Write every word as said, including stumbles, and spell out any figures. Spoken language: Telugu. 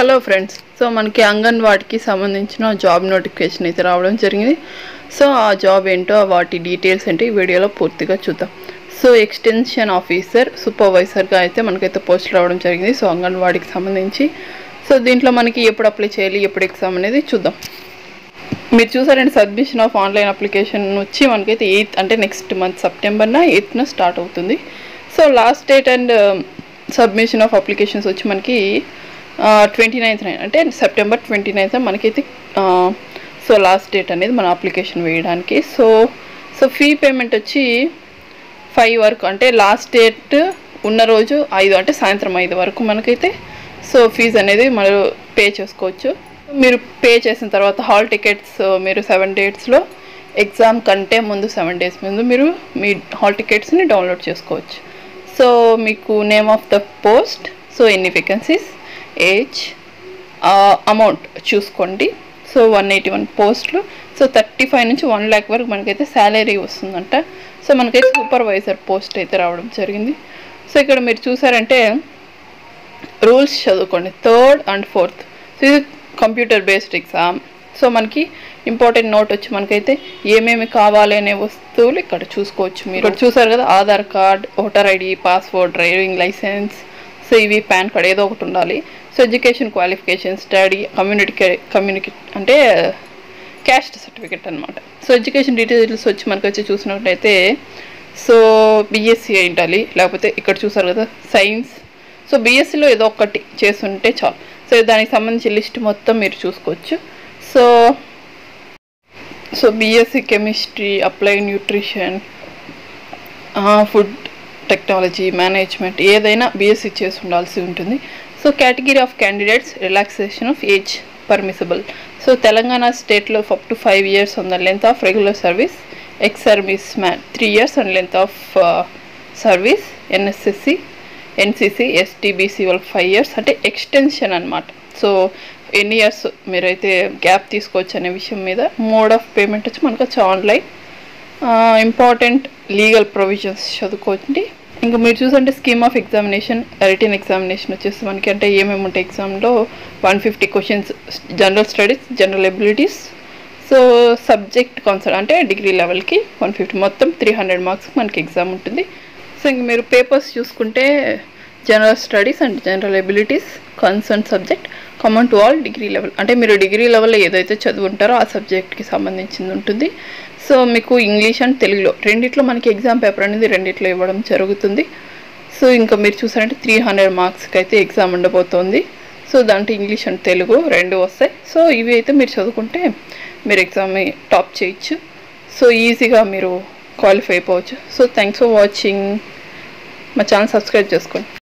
హలో ఫ్రెండ్స్, సో మనకి అంగన్వాడీకి సంబంధించిన జాబ్ నోటిఫికేషన్ అయితే రావడం జరిగింది. సో ఆ జాబ్ ఏంటో వాటి డీటెయిల్స్ ఏంటి ఈ వీడియోలో పూర్తిగా చూద్దాం. సో ఎక్స్టెన్షన్ ఆఫీసర్ సూపర్వైజర్గా అయితే మనకైతే పోస్ట్ రావడం జరిగింది. సో అంగన్వాడీకి సంబంధించి సో దీంట్లో మనకి ఎప్పుడు అప్లై చేయాలి, ఎప్పుడు ఎగ్జామ్ అనేది చూద్దాం. మీరు చూసారండి, సబ్మిషన్ ఆఫ్ ఆన్లైన్ అప్లికేషన్ వచ్చి మనకైతే ఎయిత్ అంటే నెక్స్ట్ మంత్ సెప్టెంబర్న ఎయిత్న స్టార్ట్ అవుతుంది. So last date and submission of applications వచ్చి మనకి ట్వంటీ నైన్త్ నైన్ అంటే సెప్టెంబర్ ట్వంటీ నైన్త్ మనకైతే సో లాస్ట్ డేట్ అనేది మన అప్లికేషన్ వేయడానికి. సో సో ఫీ పేమెంట్ వచ్చి ఫైవ్ వరకు అంటే లాస్ట్ డేట్ ఉన్న రోజు ఐదు అంటే సాయంత్రం ఐదు వరకు మనకైతే సో ఫీజు అనేది మనం పే చేసుకోవచ్చు. మీరు పే చేసిన తర్వాత హాల్ టికెట్స్ మీరు సెవెన్ డేట్స్లో ఎగ్జామ్ కంటే ముందు సెవెన్ డేస్ ముందు మీరు మీ హాల్ టికెట్స్ని డౌన్లోడ్ చేసుకోవచ్చు. సో మీకు name of the post, so ఎన్ని వేకెన్సీస్, ఏజ్, అమౌంట్ చూసుకోండి. సో వన్ ఎయిటీ వన్ పోస్టులు, సో థర్టీ ఫైవ్ నుంచి వన్ ల్యాక్ వరకు మనకైతే శాలరీ వస్తుందంట. సో మనకైతే సూపర్వైజర్ పోస్ట్ అయితే రావడం జరిగింది. సో ఇక్కడ మీరు చూసారంటే రూల్స్ చదువుకోండి. థర్డ్ అండ్ ఫోర్త్ సో ఇది కంప్యూటర్ బేస్డ్ ఎగ్జామ్. సో మనకి ఇంపార్టెంట్ నోట్ వచ్చి మనకైతే ఏమేమి కావాలి అనే వస్తువులు ఇక్కడ చూసుకోవచ్చు. మీరు ఇక్కడ చూసారు కదా, Aadhaar card, voter ID, passport, driving licence, so ఇవి పాన్ కార్డ్ ఏదో ఒకటి ఉండాలి. So education qualification, study, community community అంటే క్యాస్ట్ సర్టిఫికెట్ అనమాట. సో ఎడ్యుకేషన్ డీటెయిల్స్ వచ్చి మనకు వచ్చి చూసినట్టయితే సో బీఎస్సీ అయి ఉండాలి, లేకపోతే ఇక్కడ చూసారు కదా సైన్స్. సో బీఎస్సీలో ఏదో ఒకటి చేస్తుంటే చాలు. సో దానికి సంబంధించి లిస్ట్ మొత్తం మీరు చూసుకోవచ్చు. So so BSc chemistry, applied nutrition, food technology, management ఏదైనా బీఎస్సీ చేసి ఉండాల్సి ఉంటుంది. So category of candidates, relaxation of age permissible. So Telangana స్టేట్లో up to five years on the length of regular service, ex service man three years on length of service, NSSC, NCC, ST BC వాళ్ళకి ఫైవ్ ఇయర్స్ అంటే ఎక్స్టెన్షన్ అనమాట. సో ఎన్ని ఇయర్స్ మీరైతే గ్యాప్ తీసుకోవచ్చు అనే విషయం మీద. మోడ్ ఆఫ్ పేమెంట్ వచ్చి మనకు వచ్చి ఆన్లైన్. ఇంపార్టెంట్ లీగల్ ప్రొవిజన్స్ చదువుకోండి. ఇంకా మీరు చూసంటే scheme of examination, written examination వచ్చేసి మనకి అంటే ఏమేమి ఉంటాయి ఎగ్జామ్లో one fifty questions general studies, general abilities, so subject concept అంటే డిగ్రీ లెవెల్కి వన్ ఫిఫ్టీ మొత్తం త్రీ హండ్రెడ్ మార్క్స్ మనకి ఎగ్జామ్ ఉంటుంది. సో ఇంక మీరు పేపర్స్ చూసుకుంటే general studies and general abilities, concern subject common to all degree level అంటే మీరు డిగ్రీ లెవెల్లో ఏదైతే చదువుంటారో ఆ సబ్జెక్ట్కి సంబంధించింది ఉంటుంది. సో మీకు ఇంగ్లీష్ అండ్ తెలుగులో రెండిట్లో మనకి ఎగ్జామ్ పేపర్ అనేది రెండిట్లో ఇవ్వడం జరుగుతుంది. సో ఇంకా మీరు చూసారంటే త్రీ హండ్రెడ్ మార్క్స్కి అయితే ఎగ్జామ్ ఉండబోతోంది. సో దాంట్లో ఇంగ్లీష్ అండ్ తెలుగు రెండు వస్తాయి. సో ఇవి అయితే మీరు చదువుకుంటే మీరు ఎగ్జామ్ని టాప్ చేయొచ్చు. సో ఈజీగా మీరు క్వాలిఫై అయిపోవచ్చు. So thanks for watching. మా ఛానల్ సబ్స్క్రైబ్ చేసుకోండి.